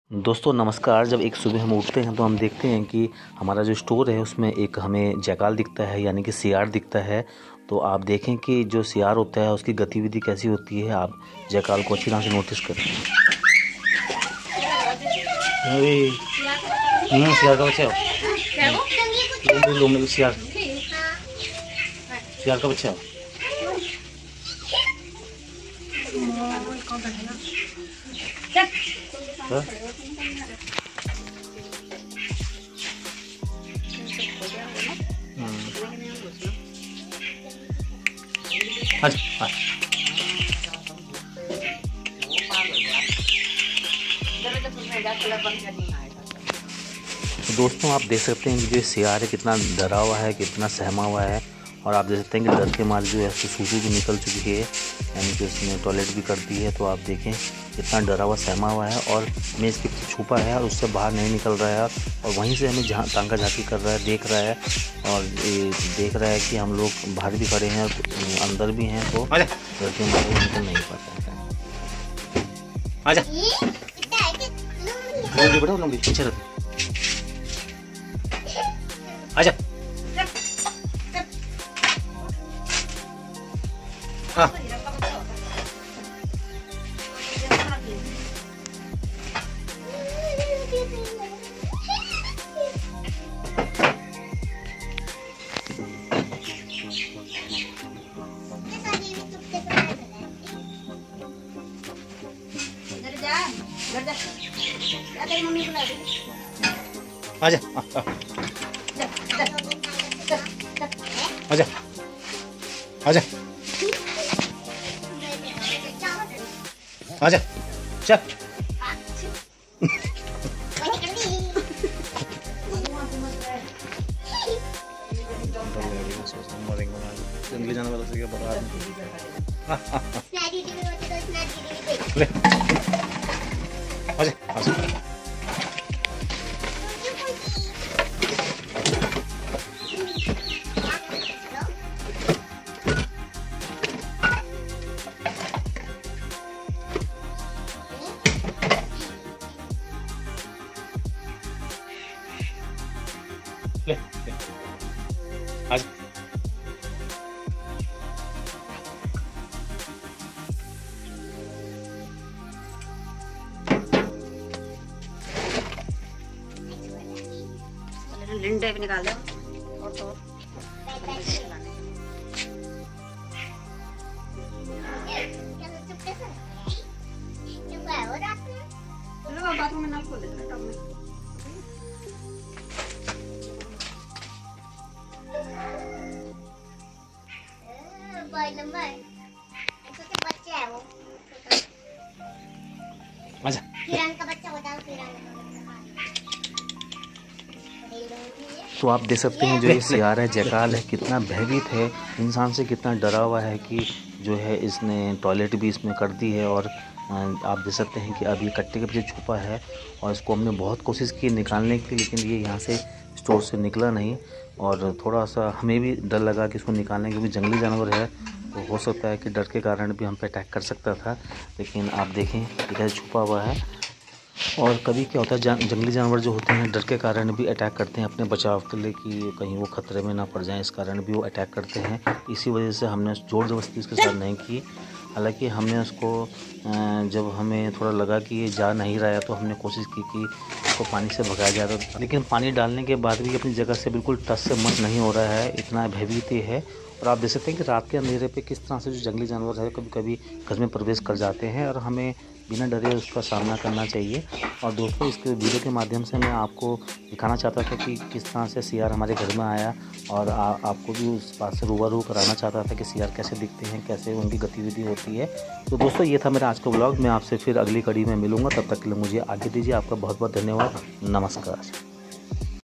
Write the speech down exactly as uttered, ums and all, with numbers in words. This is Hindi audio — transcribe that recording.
दोस्तों नमस्कार। जब एक सुबह हम उठते हैं तो हम देखते हैं कि हमारा जो स्टोर है उसमें एक हमें जैकाल दिखता है, यानी कि सियार दिखता है। तो आप देखें कि जो सियार होता है उसकी गतिविधि कैसी होती है। आप जैकाल को अच्छी तरह से नोटिस करें। सियार का बच्चा सियार सियार का बच्चा तो दोस्तों आप देख सकते हैं कि जो सियार है कितना डरा हुआ है, कितना सहमा हुआ है। और आप देख सकते हैं कि डर के मारे जो है उसकी सूजू भी निकल चुकी है, यानी कि उसने टॉयलेट भी कर दी है। तो आप देखें कितना डरा हुआ सहमा हुआ है और मेज के पीछे छुपा है और उससे बाहर नहीं निकल रहा है। और वहीं से हमें जहाँ तांका झांकी कर रहा है, देख रहा है और ये देख रहा है कि हम लोग बाहर भी खड़े हैं और अंदर भी हैं। तो डर के मारे निकल नहीं पाता है। आजा पीछे रहते आजा हाँ। आजा आजा आजा आजा चल जंगली जानवर से क्या बता आजा आजा ले ले आज लिंडे भी निकाल दो और तो बाथरूम में नल खोल दे टब में। बच्चे है वो आजा किरण का बच्चा होता है किरण। तो आप देख सकते हैं जो ये सियार है, जैकाल है, कितना भयभीत है, इंसान से कितना डरा हुआ है कि जो है इसने टॉयलेट भी इसमें कर दी है। और आप देख सकते हैं कि अब ये कट्टे के पीछे छुपा है और इसको हमने बहुत कोशिश की निकालने की, लेकिन ये यहाँ से स्टोर से निकला नहीं। और थोड़ा सा हमें भी डर लगा कि इसको निकालने, क्योंकि जंगली जानवर है तो हो सकता है कि डर के कारण भी हम पे अटैक कर सकता था। लेकिन आप देखें इधर छुपा हुआ है। और कभी क्या होता है जान, जंगली जानवर जो होते हैं डर के कारण भी अटैक करते हैं अपने बचाव के लिए, कि कहीं वो खतरे में ना पड़ जाएं, इस कारण भी वो अटैक करते हैं। इसी वजह से हमने ज़ोर ज़बरदस्ती उसके साथ नहीं की। हालांकि हमने उसको जब हमें थोड़ा लगा कि ये जा नहीं रहा है तो हमने कोशिश की कि उसको पानी से भगाया जाए, तो लेकिन पानी डालने के बाद भी अपनी जगह से बिल्कुल टस से मत नहीं हो रहा है, इतना भयभीत है। और आप देख सकते हैं कि रात के अंधेरे पे किस तरह से जो जंगली जानवर है कभी कभी घर में प्रवेश कर जाते हैं और हमें बिना डरे उसका सामना करना चाहिए। और दोस्तों इस वीडियो के माध्यम से मैं आपको दिखाना चाहता था कि किस तरह से सियार हमारे घर में आया, और आ, आपको भी उस बात से रूबरू कराना चाहता था कि सियार कैसे दिखते हैं, कैसे उनकी गतिविधि होती है। तो दोस्तों ये था मेरा आज का व्लॉग। मैं आपसे फिर अगली कड़ी में मिलूँगा, तब तक के लिए मुझे आगे दीजिए। आपका बहुत बहुत धन्यवाद। नमस्कार।